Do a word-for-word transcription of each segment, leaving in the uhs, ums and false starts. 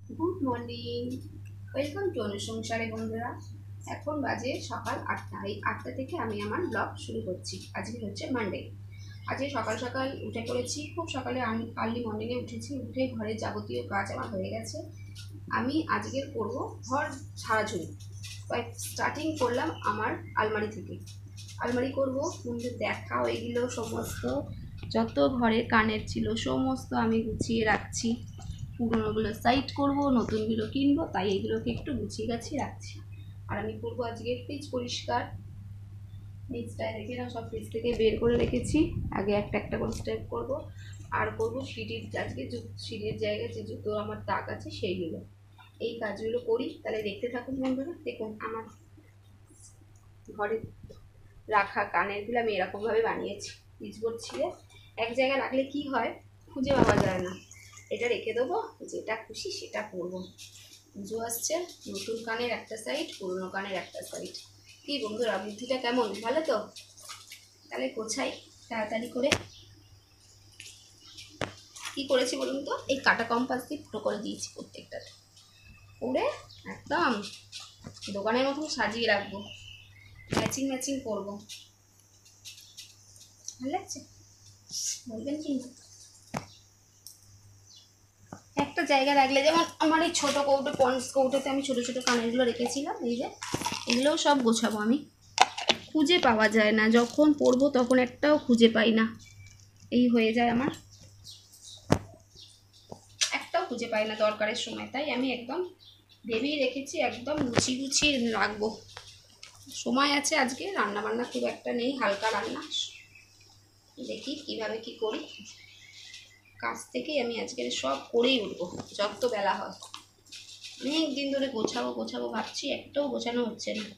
Good morning, welcome to অনুসংসারে বন্ধুরা। এখন বাজে সকাল আটটা। এই আটটা থেকে আমি আমার ব্লগ শুরু করছি। আজকে হচ্ছে মানডে। আজকে সকাল সকাল উঠে পড়েছি, খুব সকালে আর্লি মর্নিংয়ে উঠেছি। উঠে ঘরের যাবতীয় কাজ আমার হয়ে গেছে। আমি আজকে করব ঘর ঝাড়াঝুড়ি। স্টার্টিং করলাম আমার আলমারি থেকে। আলমারি করবো, বন্ধু দেখাও এগুলো সমস্ত যত ঘরে কানের ছিল সমস্ত আমি গুছিয়ে রাখছি। পুরোনোগুলো সাইড করব, নতুনগুলো কিনবো, তাই এগুলোকে একটু গুছিয়ে গাছিয়ে রাখছি। আর আমি করবো আজকে ফ্রিজ পরিষ্কার। ফ্রিজটায় রেখে না, সব ফ্রিজ থেকে বের করে রেখেছি। আগে একটা একটা করে স্টেপ করব। আর করবো সিঁড়ির, আজকে সিঁড়ির জায়গায় যে জুতো আমার দাগ আছে সেইগুলো। এই কাজগুলো করি, তাহলে দেখতে থাকুন বন্ধুরা। দেখুন আমার ঘরে রাখা কানেরগুলো আমি এরকমভাবে বানিয়েছি। পিচবোর্ড ছিঁড়ে এক জায়গায় রাখলে কি হয়, খুঁজে পাওয়া যায় না। এটা রেখে দেবো, যেটা খুশি সেটা পরবো। পুজো আসছে, নতুন কানের একটা সাইড, পুরনো কানের একটা সাইড। কি বন্ধুরা, বুদ্ধিটা কেমন, ভালো তো? তাহলে গোছাই তাড়াতাড়ি করে। কি করেছি বলুন তো, এই কাটা কম্পাস দিয়ে ফুটো করে দিয়েছি প্রত্যেকটা, করে একদম দোকানের মতন সাজিয়ে রাখবো। ম্যাচিং ম্যাচিং করবো, ভালো লাগছে বলবেন কিন্তু। একটা জায়গা রাখলে, যেমন আমার এই ছোটো কৌটো, পন্স কৌটোতে আমি ছোটো ছোটো কানেরগুলো রেখেছিলাম, এই যে এগুলোও সব গোছাবো আমি। খুঁজে পাওয়া যায় না, যখন পরবো তখন একটাও খুঁজে পাই না। এই হয়ে যায় আমার, একটাও খুঁজে পাই না দরকারের সময়। তাই আমি একদম ভেবেই রেখেছি, একদম গুছিয়ে গুছিয়ে রাখবো। সময় আছে আজকে, রান্না বান্না খুব একটা নেই, হালকা রান্না। দেখি কিভাবে কি করি। কাজ থেকেই আমি আজকে সব করেই উঠবো যত বেলা হয়। অনেক দিন ধরে গোছাবো গোছাবো ভাবছি, একটাও গোছানো হচ্ছে না।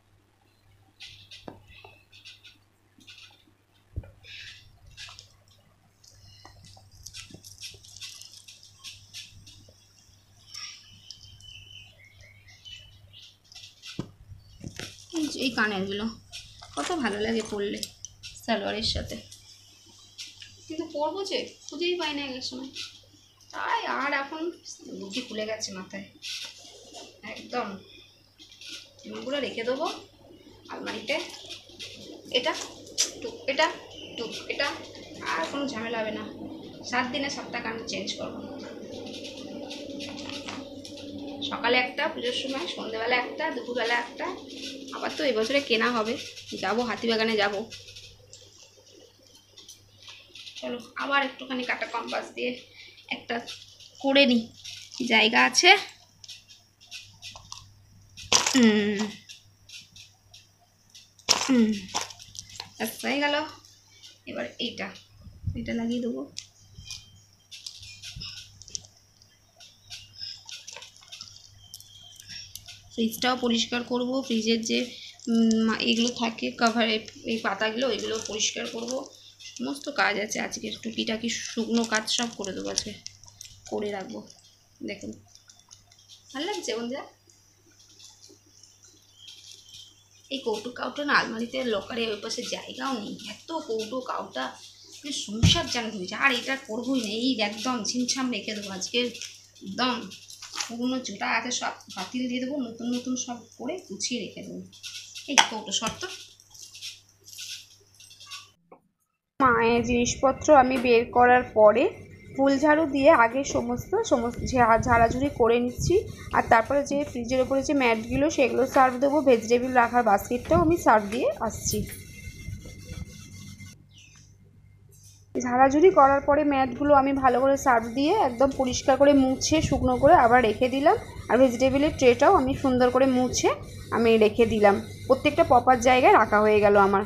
এই কানেরগুলো কত ভালো লাগে পরলে সালোয়ারের সাথে, কিন্তু পরবো যে খুঁজেই পাই না এক সময়। তাই আর এখন বুদ্ধি খুলে গেছে মাথায়, একদম এগুলো রেখে দেবো আলমারিতে। এটা টুক, এটা টুক, এটা আর কোনো ঝামেলা হবে না। সাত দিনে সাতটা কান চেঞ্জ করবো। সকালে একটা পুজোর সময়, সন্ধ্যেবেলা একটা, দুপুরবেলা একটা। আবার তো এবছরে কেনা হবে, যাবো হাতিবাগানে যাব। চলো আবার একটুখানি কাটা কম্পাস দিয়ে একটা করে নিই, জায়গা আছে। হুম হুম হয়ে গেল। এবার এইটা এটা লাগিয়ে দেবো। ফ্রিজটাও পরিষ্কার করব, ফ্রিজের যে এগুলো থাকে কভারে, এই পাতাগুলো, এগুলো পরিষ্কার করব। সমস্ত কাজ আছে আজকে, টুকিটাকি শুকনো কাজ সব করে দেবো আজকে, করে রাখবো। দেখুন ভালো লাগছে বন্ধুরা। এই কৌটো কাউটা না আলমারিতে লকারে ওই পাশে জায়গাও নেই, এত কৌটো কাউটা সংসার যেন হয়েছে। আর এটা করবোই না, এই একদম ছিমছাম রেখে দেবো আজকে। একদম পুরনো যেটা আছে সব বাতিল দিয়ে দেবো, নতুন নতুন সব করে গুছিয়ে রেখে দেবো। এই কৌটো শর্ত। মায়ের জিনিসপত্র আমি বের করার পরে ফুল ঝাড়ু দিয়ে আগে সমস্ত সমস্ত ঝাড়াঝুড়ি করে নিচ্ছি। আর তারপরে যে ফ্রিজের ওপরে যে ম্যাটগুলো সেগুলো সার্ভ দেবো, ভেজিটেবিল রাখার বাস্কেটটাও আমি সার্ভ দিয়ে আসছি। ঝাড়াঝুড়ি করার পরে ম্যাটগুলো আমি ভালো করে সার্ভ দিয়ে একদম পরিষ্কার করে মুছে শুকনো করে আবার রেখে দিলাম। আর ভেজিটেবিলের ট্রেটাও আমি সুন্দর করে মুছে আমি রেখে দিলাম, প্রত্যেকটা প্রপার জায়গায় রাখা হয়ে গেল আমার।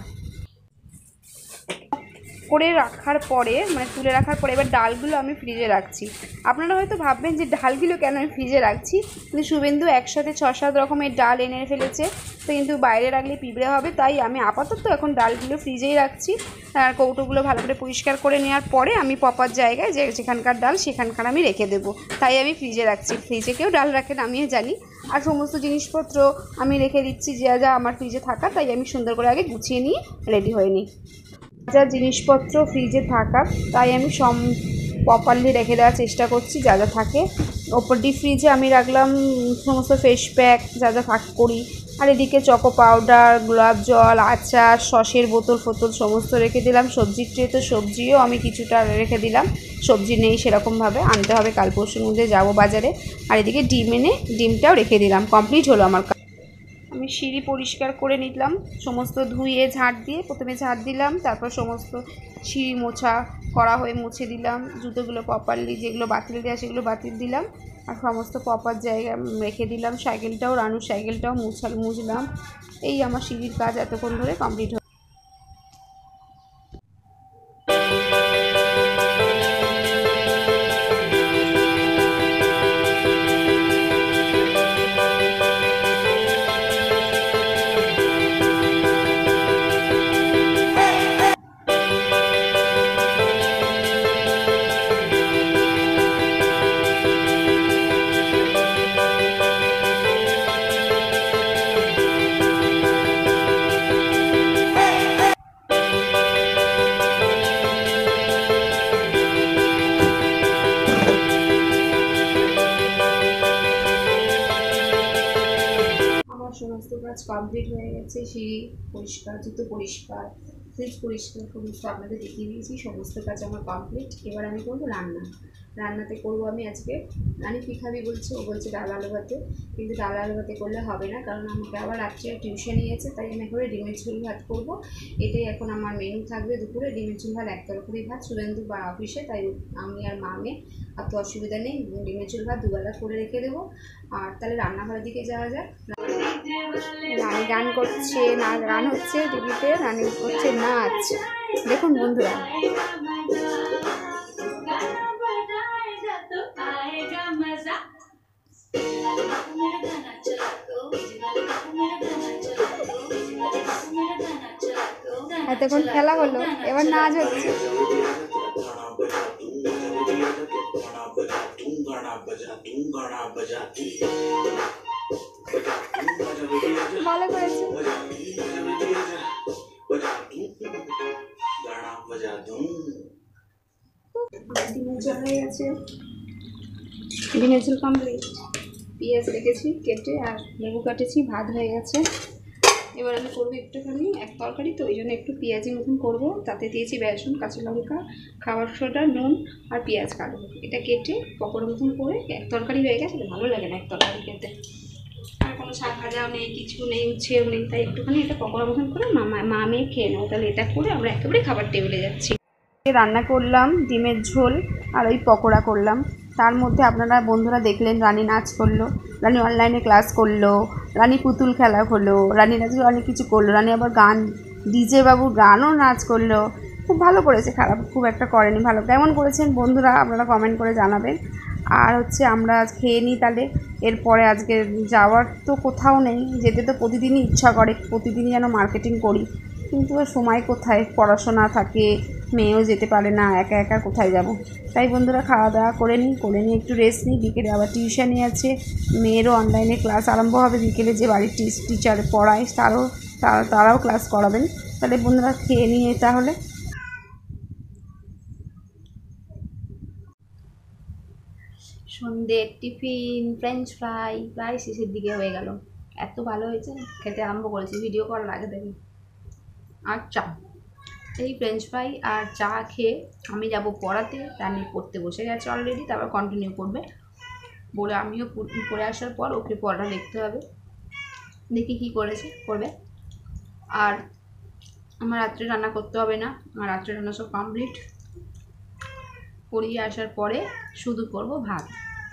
করে রাখার পরে, মানে তুলে রাখার পরে এবার ডালগুলো আমি ফ্রিজে রাখছি। আপনারা হয়তো ভাববেন যে ডালগুলো কেন আমি ফ্রিজে রাখছি, কিন্তু শুভেন্দু একসাথে ছ সাত রকমের ডাল এনে ফেলেছে, তো কিন্তু বাইরে রাখলে পিঁপড়ে হবে, তাই আমি আপাতত এখন ডালগুলো ফ্রিজেই রাখছি। আর কৌটোগুলো ভালো করে পরিষ্কার করে নেওয়ার পরে আমি প্রপার জায়গায় যে যেখানকার ডাল সেখানকার আমি রেখে দেবো, তাই আমি ফ্রিজে রাখছি। ফ্রিজে কেউ ডাল রাখেন আমিও জানি। আর সমস্ত জিনিসপত্র আমি রেখে দিচ্ছি যা যা আমার ফ্রিজে থাকা, তাই আমি সুন্দর করে আগে গুছিয়ে নিয়ে রেডি হয়ে নিই। যা জিনিসপত্র ফ্রিজে থাকা তাই আমি সম প্রপারলি রেখে দেওয়ার চেষ্টা করছি, যা যা থাকে। ওপর ডিপ ফ্রিজে আমি রাখলাম সমস্ত ফেস প্যাক যা যা ভাগ করি। আর এদিকে চকো পাউডার, গোলাপ জল, আচার, সসের বোতল ফোতল সমস্ত রেখে দিলাম। সবজির ট্রে তো সবজিও আমি কিছুটা রেখে দিলাম, সবজি নেই সেরকমভাবে, আনতে হবে কাল পরশুর মধ্যে যাবো বাজারে। আর এদিকে ডিম এনে ডিমটাও রেখে দিলাম। কমপ্লিট হলো আমার। আমি সিঁড়ি পরিষ্কার করে নিলাম, সমস্ত ধুয়ে ঝাঁট দিয়ে প্রথমে ঝাঁট দিলাম, তারপর সমস্ত সিঁড়ি মোছা করা হয়ে মুছে দিলাম। জুতোগুলো প্রপারলি যেগুলো বাতিল দেওয়া সেগুলো বাতিল দিলাম, আর সমস্ত প্রপার জায়গায় রেখে দিলাম। সাইকেলটাও, রানুর সাইকেলটাও মুছা মুছলাম। এই আমার সিঁড়ির কাজ এতক্ষণ ধরে কমপ্লিট হলো। সমস্ত কাজ কমপ্লিট হয়ে গেছে। সিঁড়ি পরিষ্কার, জুতো পরিষ্কার, ফ্রিজ পরিষ্কার, সমস্ত আপনাদের দেখিয়ে দিয়েছি। সমস্ত কাজ আমার কমপ্লিট। এবার আমি করবো রান্না। রান্নাতে করবো আমি আজকে, রানি কী খাবি বলছে, ও বলছে ডাল আলু ভাতে, কিন্তু ডাল আলু ভাতে করলে হবে না, কারণ আমাকে আবার রাত্রে টিউশন নিয়েছে, তাই আমি একেবারে ডিমের ঝোল ভাত করবো। এটাই এখন আমার মেনু থাকবে দুপুরে, ডিমের ঝোল ভাত, এক তরকারি ভাত। শুভেন্দু বা অফিসে, তাই আমি আর মা মেয়ে, আর তো অসুবিধা নেই, ডিমের ঝোল ভাত দুবেলা করে রেখে দেবো। আর তাহলে রান্নাঘরের দিকে যাওয়া যায়। রানি গান করছে, না গান হচ্ছে টিভিতে, রানি করছে নাচ। দেখুন বন্ধুরা, এতক্ষণ খেলা হলো, এবার নাচ হচ্ছে। ভালো করেছে। ডিমের ঝোল হয়ে গেছে, ডিমের ঝোল কমপ্লিট। পেঁয়াজ রেখেছি কেটে, আর লেবু কাটেছি, ভাত হয়ে গেছে। এবার আমি করবো একটুখানি, এক তরকারি তো ওই জন্য একটু পেঁয়াজি মতন করবো। তাতে দিয়েছি বেসন, কাঁচা লঙ্কা, খাবার সোডা, নুন আর পেঁয়াজ কাটবো। এটা কেটে পকোড়া মতন করে এক তরকারি হয়ে গেছে। ভালো লাগে না এক তরকারি খেতে, আর কোনো শাক ভাজাও নেই, কিছু নেই, উচ্ছেও নেই, তাই একটুখানি এটা পকোড়া মতন করে মামা মা মেয়ে খেয়ে নেবো। তাহলে এটা করে আমরা একেবারে খাবার টেবিলে যাচ্ছি। রান্না করলাম ডিমের ঝোল আর ওই পকোড়া করলাম। তার মধ্যে আপনারা বন্ধুরা দেখলেন রানি নাচ করলো, রানি অনলাইনে ক্লাস করলো, রানি পুতুল খেলা হলো, রানি নাচ অনেক কিছু করলো। রানি আবার গান, ডিজে বাবুর গানও নাচ করলো। খুব ভালো করেছে, খারাপ খুব একটা করেনি, ভালো। কেমন করেছেন বন্ধুরা আপনারা কমেন্ট করে জানাবেন। আর হচ্ছে আমরা আজ খেয়ে নিই তাহলে। এরপরে আজকে যাওয়ার তো কোথাও নেই, যেতে তো প্রতিদিনই ইচ্ছা করে, প্রতিদিনই যেন মার্কেটিং করি, কিন্তু সময় কোথায়, পড়াশোনা থাকে, মেয়েও যেতে পারে না, একা একা কোথায় যাব। তাই বন্ধুরা খাওয়া দাওয়া করে নিই, করে নিয়ে একটু রেস্ট নিই। বিকেলে আবার টিউশানই আছে, মেয়েরও অনলাইনে ক্লাস আরম্ভ হবে বিকেলে। যে বাড়ির টিচার পড়ায় তারও তারাও ক্লাস করাবেন। তাহলে বন্ধুরা খেয়ে নিয়ে তাহলে। সন্ধ্যে টিফিন ফ্রেঞ্চ ফ্রাই প্রায় শেষের দিকে হয়ে গেল। এত ভালো হয়েছে, খেতে আরম্ভ করেছি ভিডিও করার আগে থেকে। আর চা, এই ফ্রেঞ্চ ফ্রাই আর চা খেয়ে আমি যাব পড়াতে। রানি পড়তে বসে গেছে অলরেডি, তারপর কন্টিনিউ করবে বলে আমিও পড়ে আসার পর ওকে পড়া লিখতে হবে, দেখি কি করেছে করবে। আর আমার রাত্রে রান্না করতে হবে না, আমার রাত্রে রান্না সব কমপ্লিট। পড়িয়ে আসার পরে শুধু করব ভাত।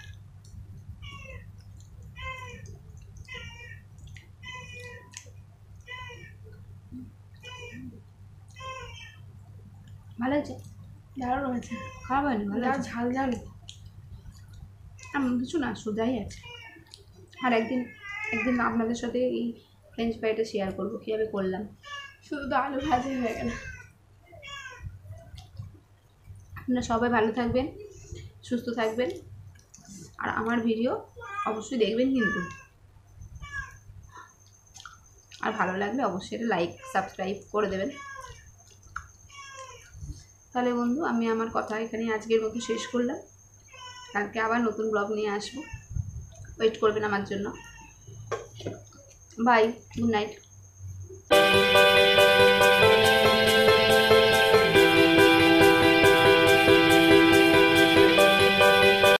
ভালো হয়েছে, দারুণ হয়েছে, খারাপ হয়নি, ভালো আছে। ঝাল ঝাল এমন কিছু না, সোজাই আছে। আর একদিন একদিন আপনাদের সাথে এই ফ্রেঞ্চ ফ্রাইটা শেয়ার করবো কীভাবে করলাম। শুধু তো আলু ভাজি হয়ে গেল। আপনারা সবাই ভালো থাকবেন, সুস্থ থাকবেন, আর আমার ভিডিও অবশ্যই দেখবেন কিন্তু। আর ভালো লাগলে অবশ্যই এটা লাইক সাবস্ক্রাইব করে দেবেন। তাহলে বন্ধু আমি আমার কথা এখানে আজকের মতো শেষ করলাম। কালকে আবার নতুন ব্লগ নিয়ে আসবো, ওয়েট করবেন আমার জন্য। Bye, good night.